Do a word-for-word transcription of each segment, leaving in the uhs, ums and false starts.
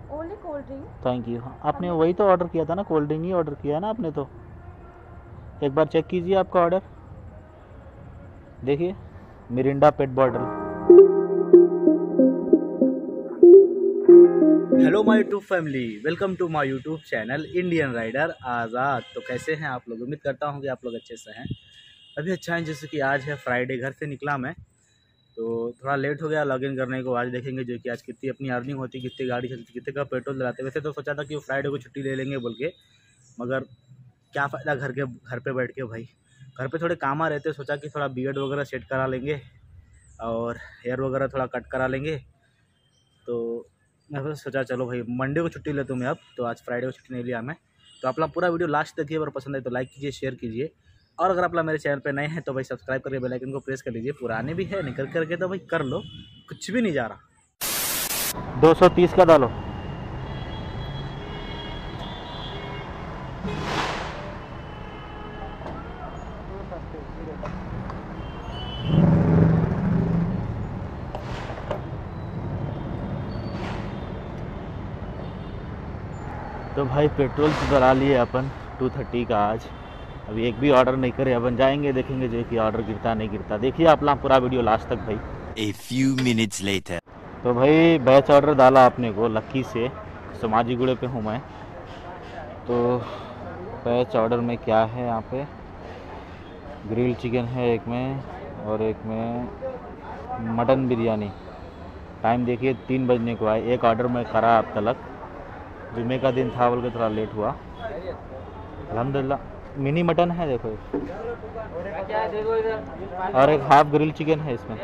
Only cold drink. Thank you. आपने वही तो ऑर्डर किया था ना, कोल्ड ड्रिंक ही ऑर्डर किया है ना आपने तो। एक बार चेक कीजिए आपका ऑर्डर, देखिए Mirinda pet bottle. Hello my YouTube family, welcome to my YouTube channel Indian rider Azad. तो कैसे हैं आप लोग? उम्मीद करता हूं कि आप लोग अच्छे से हैं। अभी अच्छा है, जैसे कि आज है फ्राइडे, घर से निकला मैं तो थोड़ा लेट हो गया लॉगिन करने को। आज देखेंगे जो कि आज कितनी अपनी अर्निंग होती, कितनी गाड़ी चलती, कितने का पेट्रोल डलाते। वैसे तो सोचा था कि वो फ्राइडे को छुट्टी ले लेंगे बोल के, मगर क्या फ़ायदा घर के घर पे बैठ के भाई। घर पे थोड़े काम आ रहे थे, सोचा कि थोड़ा बियर्ड वगैरह सेट करा लेंगे और हेयर वगैरह थोड़ा कट करा लेंगे। तो मैं बस सोचा चलो भाई मंडे को छुट्टी लेता हूँ मैं अब, तो आज फ्राइडे को छुट्टी नहीं लिया मैं। तो आप लोग पूरा वीडियो लास्ट देखिए, अगर पसंद आए तो लाइक कीजिए, शेयर कीजिए, और अगर आप लोग मेरे चैनल पे नए हैं तो भाई सब्सक्राइब करके बेल आइकन को प्रेस कर लीजिए। पुराने भी है, निकल करके तो भाई कर लो, कुछ भी नहीं जा रहा। दो सौ तीस का डालो। तो भाई पेट्रोल तो डला लिए अपन टू थर्टी का आज। अभी एक भी ऑर्डर नहीं करे, अपन जाएंगे देखेंगे जो कि ऑर्डर गिरता नहीं गिरता। देखिए आप लोग पूरा वीडियो लास्ट तक भाई। A few minutes later. तो भाई बैच ऑर्डर डाला आपने को लक्की से, समाजीगुड़े पे हूँ मैं। तो बैच ऑर्डर में क्या है, यहाँ पे ग्रिल चिकन है एक में, और एक में मटन बिरयानी। टाइम देखिए तीन बजने को आए। एक ऑर्डर में करा अब तलक, जुम्मे का दिन था बोल के थोड़ा लेट हुआ। अल्हम्दुलिल्लाह मिनी मटन है देखो, और एक हाफ ग्रिल चिकन है इसमें।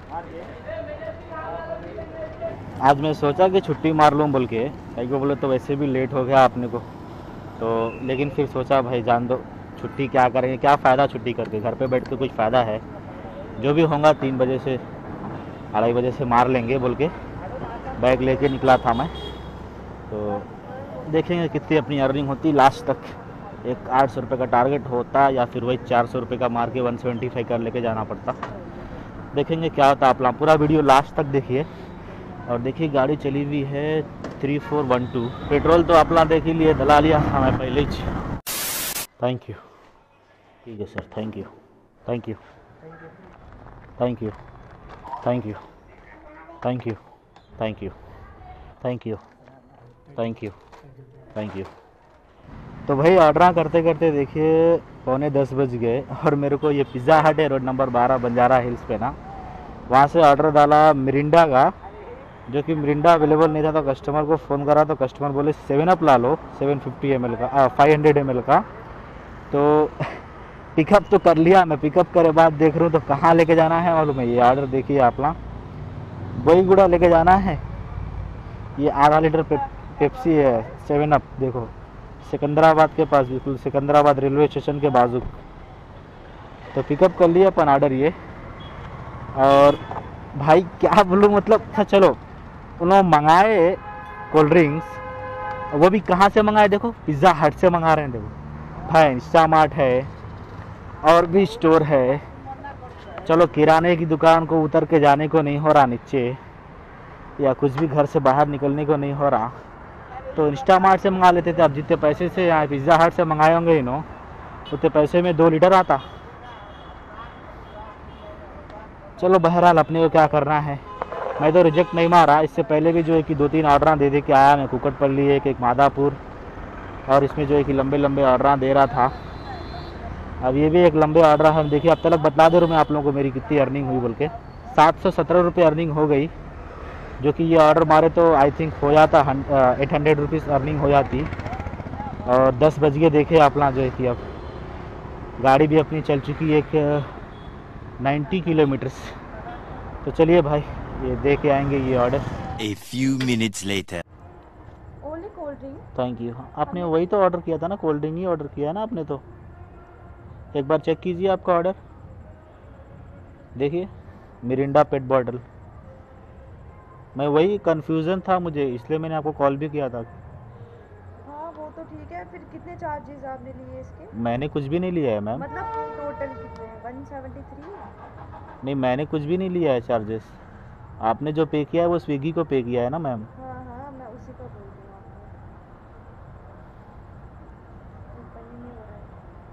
आज मैं सोचा कि छुट्टी मार लूँ बोल के, कहीं को बोले तो वैसे भी लेट हो गया आपने को तो, लेकिन फिर सोचा भाई जान दो, छुट्टी क्या करेंगे, क्या फ़ायदा छुट्टी करके, घर पे बैठ के कुछ फ़ायदा है। जो भी होगा तीन बजे से अढ़ाई बजे से मार लेंगे बोल के बैग लेके निकला था मैं। तो देखेंगे कितनी अपनी अर्निंग होती लास्ट तक। एक आठ सौ रुपये का टारगेट होता, या फिर वही चार सौ रुपये का मार के वन सेवेंटी फाइव कर लेके जाना पड़ता। देखेंगे क्या होता। आप लोग पूरा वीडियो लास्ट तक देखिए। और देखिए गाड़ी चली हुई है three four one two. Petrol तो आप लोग देख ही लिए, डला लिया था मैं पहले ही। Thank you. ठीक है sir, thank you thank you thank you thank you thank you thank you thank you thank you thank you. तो भाई ऑर्डर करते करते देखिए पौने दस बज गए, और मेरे को ये पिज़्ज़ा हट है रोड नंबर बारह बंजारा हिल्स पे ना, वहाँ से ऑर्डर डाला मिरिंडा का, जो कि मिरिंडा अवेलेबल नहीं था। तो कस्टमर को फ़ोन करा तो कस्टमर बोले सेवन अप ला लो, सेवन फिफ्टी एम एल का, फाइव हंड्रेड एम एल का। तो पिकअप तो कर लिया मैं, पिकअप करे बाद देख रहा हूँ तो कहाँ लेके जाना है मालूम है? ये ऑर्डर देखिए आप लोग, बोईगुड़ा लेके जाना है। ये आधा लीटर पे, पेप्सी है सेवन अप, देखो सिकंदराबाद के पास, बिल्कुल सिकंदराबाद रेलवे स्टेशन के बाजू। तो पिकअप कर लिया अपन ऑर्डर ये। और भाई क्या बोलूँ, मतलब था, चलो उन्होंने मंगाए कोल्ड ड्रिंक्स, वो भी कहाँ से मंगाए देखो, पिज़्ज़ा हट से मंगा रहे हैं। देखो भाई इंस्टामार्ट है और भी स्टोर है। चलो किराने की दुकान को उतर के जाने को नहीं हो रहा नीचे, या कुछ भी घर से बाहर निकलने को नहीं हो रहा, तो इंस्टामार्ट से मंगा लेते थे। अब जितने पैसे से यहाँ पिज़्ज़ा हट से मंगाए होंगे इन्हों, उतने पैसे में दो लीटर आता। चलो बहरहाल अपने को क्या करना है। मैं तो रिजेक्ट नहीं मारा, इससे पहले भी जो है कि दो तीन ऑर्डर दे दे के आया मैं, कुकटपल्ली एक एक मादापुर, और इसमें जो है कि लंबे लंबे ऑर्डर दे रहा था। अब ये भी एक लंबे ऑर्डर है। देखिए अब तक बता दे रहा हूँ मैं आप लोगों को मेरी कितनी अर्निंग हुई बोल के। सात सौ सत्रह रुपये अर्निंग हो गई, जो कि ये ऑर्डर मारे तो आई थिंक हो जाता एट हंड्रेड रुपीज़ अर्निंग हो जाती। और दस बज के देखे आप लोग जो है कि अब गाड़ी भी अपनी चल चुकी है एक नाइन्टी किलोमीटर्स। तो चलिए भाई ये दे के आएंगे ये order. A few minutes later. Only cold drink. Thank you. आपने वही तो ऑर्डर किया था ना, कोल्ड ड्रिंक ही ऑर्डर किया है ना आपने तो। एक बार चेक कीजिए आपका ऑर्डर, देखिए मिरिंडा पेट बॉटल। मैं वही कंफ्यूजन था मुझे, इसलिए मैंने आपको कॉल भी किया था। हाँ वो तो ठीक है, फिर कितने चार्जेस आपने लिए इसके? मैंने कुछ भी नहीं लिया है मैम। मतलब टोटल कितने? One seventy three. नहीं मैंने कुछ भी नहीं लिया है चार्जेस। आपने जो पे किया है वो स्विगी को पे किया है ना मैम। हाँ हाँ मैं उसी का बोल दूँ आपको, ओपन ही नहीं हो रहा है।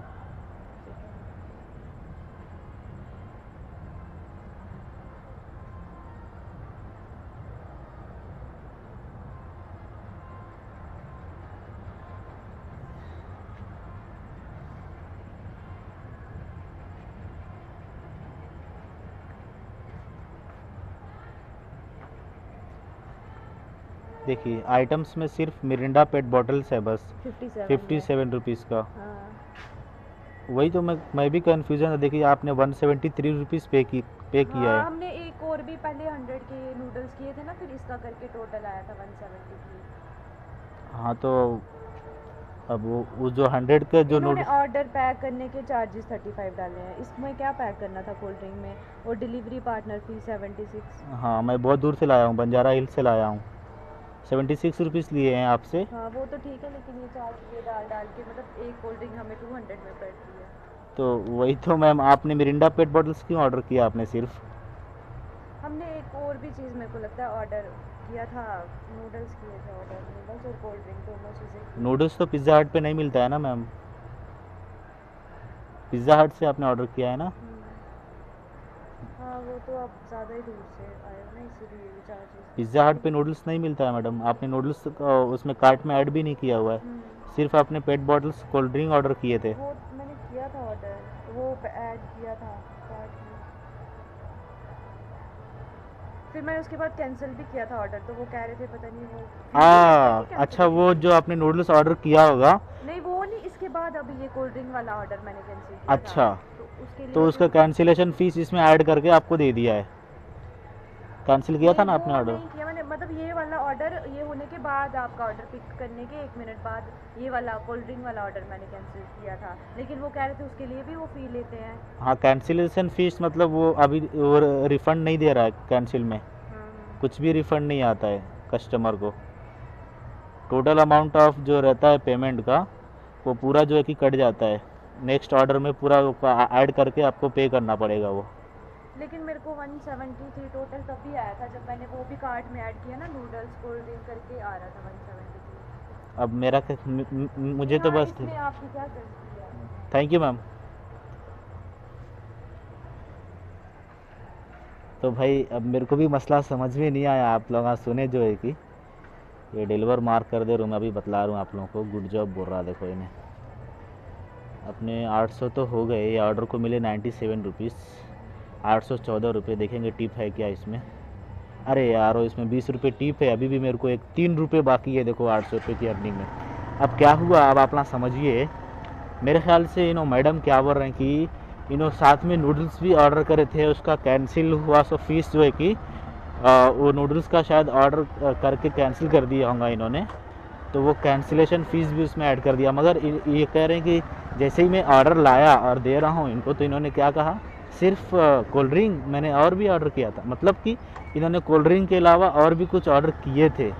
देखिए आइटम्स में सिर्फ मिरिंडा पेट बॉटल्स है बस fifty seven fifty seven rupees का। हाँ वही तो मैं मैं भी कंफ्यूजन है। देखिए आपने वन सेवेंटी थ्री रुपीज़ पे की पे किया हाँ, है। हमने एक और भी पहले हंड्रेड के नूडल्स किए थे ना, फिर इसका करके टोटल आया था वन सेवेंटी थ्री। हाँ तो अब वो वो जो हंड्रेड का जो इन्होंने नूडल्स, ऑर्डर पैक करने के चार्जेस थर्टी फाइव डाले हैं। इसमें क्या पैक करना था कोल्ड ड्रिंक में, और delivery partner fee seventy six. हाँ मैं बहुत दूर से लाया हूँ, बंजारा हिल से लाया हूँ। सेवेंटी सिक्स रुपीज़ लिए हैं आपसे। हाँ वो तो ठीक है, लेकिन ये चार्ज ये डाल डाल के मतलब एक कोल्ड ड्रिंक हमें टू हंड्रेड में पड़ती है। तो वही तो मैम, आपने मिरिंडा पेट बॉटल्स क्यों ऑर्डर किया आपने सिर्फ? हमने एक और भी चीज़ मेरे को लगता है ऑर्डर किया था, नूडल्स किए थे ऑर्डर, नूडल्स और कोल्ड ड्रिंक दोनों चीज़ें। नूडल्स तो पिज़्ज़ा हट पे नहीं मिलता है ना मैम, पिज़्ज़ा हट से आपने ऑर्डर किया है ना। हाँ वो तो आप ज़्यादा ही दूर से आए हो ना, इसीलिए भी चार्जेस। पिज़्ज़ा हट पे नूडल्स नहीं मिलता है मैडम। आपने नूडल्स उसमें कार्ट में ऐड भी नहीं किया हुआ है, सिर्फ आपने pet bottles cold drink order किए थे। वो मैंने किया था ऑर्डर, वो ऐड किया था कार्ट में, फिर मैंने उसके बाद कैंसिल भी किया था ऑर्डर, तो वो कह रहे थे पता नहीं वो आ अच्छा, वो जो आपने नूडल्स ऑर्डर किया होगा। नहीं वो नहीं, इसके बाद अभी ये कोल्ड ड्रिंक वाला ऑर्डर मैंने कैंसिल किया अच्छा, था, तो उसके लिए तो उसका कैंसिलेशन फीस इसमें ऐड करके आपको दे दिया है। कैंसिल किया था ना आपने ऑर्डर? नहीं किया मैंने, मतलब ये वाला ऑर्डर ये होने के बाद, आपका ऑर्डर पिक करने के एक मिनट बाद ये वाला कोल्ड ड्रिंक वाला ऑर्डर मैंने कैंसिल किया था, लेकिन वो कह रहे थे उसके लिए भी वो फी लेते हैं। हाँ, कैंसिलेशन फीस मतलब वो अभी वो रिफंड नहीं दे रहा है कैंसिल में, कुछ भी रिफंड नहीं आता है कस्टमर को। टोटल अमाउंट ऑफ जो रहता है पेमेंट का, वो पूरा जो है कि कट जाता है, नेक्स्ट ऑर्डर में पूरा ऐड करके आपको पे करना पड़ेगा वो। लेकिन मेरे को वन सेवेंटी थ्री टोटल तब भी आया था जब मैंने वो भी कार्ट में ऐड किया ना, नूडल्स कोल्ड ड्रिंक करके आ रहा था वन सेवेंटी थ्री। अब मेरा क- म- म- मुझे तो बस इसमें आपकी क्या गलती है? Thank you ma'am. तो भाई अब मेरे को भी मसला समझ में नहीं आया, आप लोग सुने जो है कि ये डिलीवर मार्क कर दे रहा हूँ मैं, अभी बतला रहा हूँ आप लोगों को। गुड जॉब बोल रहा, देखो इन्हें अपने आठ सौ तो हो गए, ये ऑर्डर को मिले नाइन्टी सेवन रुपीज़, आठ सौ चौदह रुपये। देखेंगे टिप है क्या इसमें। अरे यार वो इसमें बीस रुपये टिप है, अभी भी मेरे को एक तीन रुपये बाकी है। देखो आठ सौ रुपये की अर्निंग में। अब क्या हुआ, अब आप ना समझिए। मेरे ख्याल से इनो मैडम क्या बोल रहे हैं कि इनो साथ में नूडल्स भी ऑर्डर करे थे, उसका कैंसिल हुआ, सो फीस जो है कि आ, वो नूडल्स का शायद ऑर्डर करके कैंसिल कर दिया होगा इन्होंने, तो वो कैंसिलेशन फ़ीस भी उसमें ऐड कर दिया। मगर ये कह रहे हैं कि जैसे ही मैं ऑर्डर लाया और दे रहा हूँ इनको, तो इन्होंने क्या कहा, सिर्फ कोल्ड ड्रिंक मैंने और भी ऑर्डर किया था, मतलब कि इन्होंने कोल्ड ड्रिंक के अलावा और भी कुछ ऑर्डर किए थे।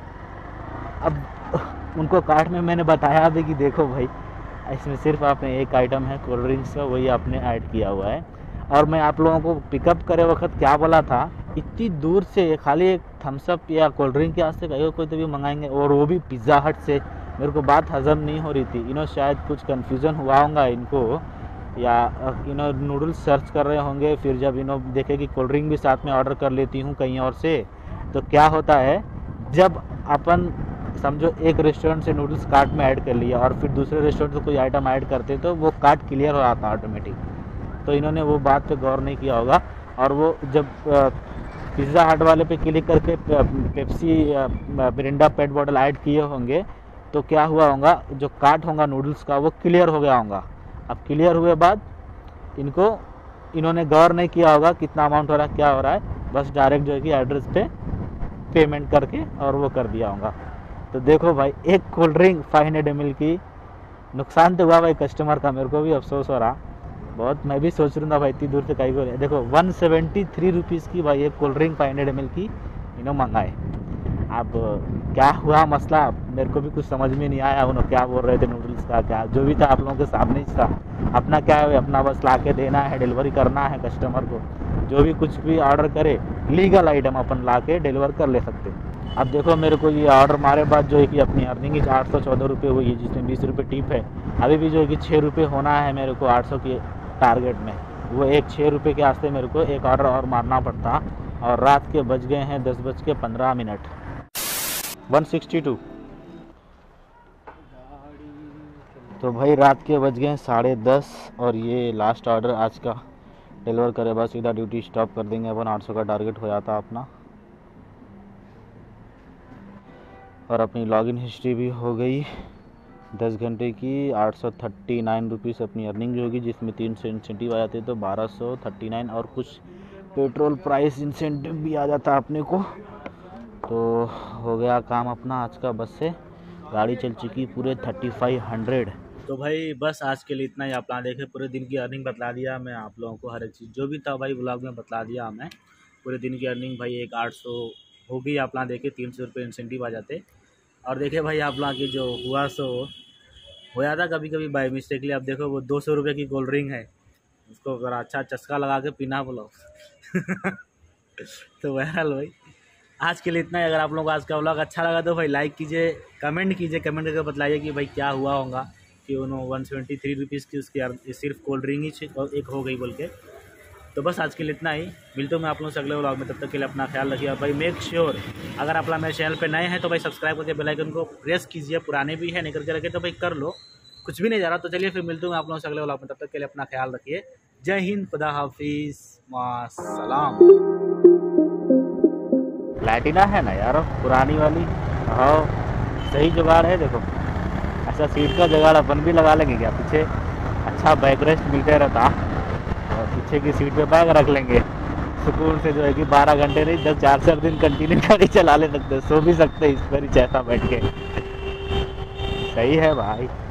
अब उनको कार्ट में मैंने बताया भी कि देखो भाई, इसमें सिर्फ आपने एक आइटम है कोल्ड ड्रिंक्स का, वही आपने ऐड किया हुआ है। और मैं आप लोगों को पिकअप करे वक्त क्या बोला था, इतनी दूर से खाली एक थम्सअप या कोल्ड ड्रिंक के वास्ते कहीं कोई तो भी मंगाएंगे, और वो भी पिज़्ज़ा हट से। मेरे को बात हज़म नहीं हो रही थी। इन्हों शायद कुछ कन्फ्यूज़न हुआ होगा इनको, या इन्हों नूडल्स सर्च कर रहे होंगे, फिर जब इन्हों देखे कि कोल्ड ड्रिंक भी साथ में ऑर्डर कर लेती हूँ कहीं और से, तो क्या होता है, जब अपन समझो एक रेस्टोरेंट से नूडल्स कार्ट में ऐड कर लिया और फिर दूसरे रेस्टोरेंट से कोई आइटम ऐड करते, तो वो कार्ट क्लियर हो जाता ऑटोमेटिक। तो इन्होंने वो बात पे गौर नहीं किया होगा, और वो जब पिज़्ज़ा हट वाले पे क्लिक करके Pepsi Mirinda pet bottle add किए होंगे, तो क्या हुआ होगा, जो कार्ट होगा नूडल्स का वो क्लियर हो गया होगा। अब क्लियर हुए बाद इनको इन्होंने गौर नहीं किया होगा कितना अमाउंट हो रहा है, क्या हो रहा है, बस डायरेक्ट जो है कि एड्रेस पे पेमेंट करके और वो कर दिया होगा। तो देखो भाई, एक cold drink five hundred M L की, नुकसान तो हुआ भाई कस्टमर का, मेरे को भी अफसोस हो रहा बहुत। मैं भी सोच रहा था भाई इतनी दूर से कहीं को, देखो वन सेवेंटी थ्री रुपीज़ की भाई एक cold drink five hundred M L की इन्हों मंगाए। अब क्या हुआ मसला, मेरे को भी कुछ समझ में नहीं आया। उन्होंने क्या बोल रहे थे नूडल्स का, क्या जो भी था आप लोगों के सामने ही था। अपना क्या है, अपना बस ला के देना है, डिलीवरी करना है कस्टमर को। जो भी कुछ भी ऑर्डर करे लीगल आइटम अपन ला के डिलीवर कर ले सकते। अब देखो मेरे को ये ऑर्डर मारे बाद जो है कि अपनी अर्निंग ही आठ सौ चौदह रुपये हुई है, जिसमें बीस रुपये टिप है। अभी भी जो है कि छः रुपये होना है मेरे को आठ सौ के टारगेट में, वो एक छः रुपये के वास्ते मेरे को एक ऑर्डर और मारना पड़ता। और रात के बज गए हैं दस बज के पंद्रह मिनट वन सिक्सटी टू। तो भाई रात के बज गए साढ़े दस और ये लास्ट ऑर्डर आज का डिलीवर करे बस सीधा ड्यूटी स्टॉप कर देंगे अपन। आठ सौ का टारगेट हो जाता अपना और अपनी लॉगिन हिस्ट्री भी हो गई दस घंटे की। आठ सौ थर्टी नाइन रुपीज़ अपनी अर्निंग जो होगी, जिसमें तीन सौ इंसेंटिव आ जाते तो बारह सौ थर्टी नाइन और कुछ पेट्रोल प्राइस इंसेंटिव भी आ जाता अपने को। तो हो गया काम अपना आज का। बस से गाड़ी चल चुकी पूरे थर्टी फाइव हंड्रेड। तो भाई बस आज के लिए इतना ही। आप लोग देखे पूरे दिन की अर्निंग बतला दिया मैं आप लोगों को, हर एक चीज़ जो भी था भाई ब्लॉग में बतला दिया मैं। पूरे दिन की अर्निंग भाई एक आठ सौ हो गई। आप लोग देखे तीन सौ रुपये इंसेंटिव आ जाते। और देखे भाई आप लोग की जो हुआ सो हो जाता कभी कभी बाई मिस्टेकली। अब देखो वो दो सौ रुपये की कोल्ड ड्रिंक है, उसको अगर अच्छा चस्का लगा के पीना बोलो तो बहरहाल भाई आज के लिए इतना ही। अगर आप लोगों को आज का व्लॉग अच्छा लगा तो भाई लाइक कीजिए, कमेंट कीजिए, कमेंट करके बताइए कि भाई क्या हुआ होगा कि उन्होंने वन सेवेंटी थ्री रुपीज़ की उसकी सिर्फ कोल्ड ड्रिंक ही एक हो गई बोल के। तो बस आज के लिए इतना ही। मिलता हूँ मैं आप लोगों से अगले व्लॉग में, तब तक के लिए अपना ख्याल रखिए। और भाई मेक श्योर अगर आप लोग मेरे चैनल पे नए हैं तो भाई सब्सक्राइब करके बेल आइकन को प्रेस कीजिए। पुराने भी है नहीं करके रखे तो भाई कर लो, कुछ भी नहीं जा रहा। तो चलिए फिर मिलता हूँ मैं आप लोगों से अगले व्लॉग में, तब तक के लिए अपना ख्याल रखिए। जय हिंद, खुदा हाफिज़, मास्सलाम। प्लैटिना है ना यार पुरानी वाली। हाँ सही जुगाड़ है। देखो ऐसा सीट का जुगाड़ अपन भी लगा लेंगे क्या पीछे, अच्छा बैक रेस्ट मिलते रहता और पीछे की सीट पे बैग रख लेंगे सुकून से। जो है कि बारह घंटे नहीं दस चार चार दिन कंटिन्यू गाड़ी चला ले सकते, सो भी सकते इस पर ही जैसा बैठ के। सही है भाई।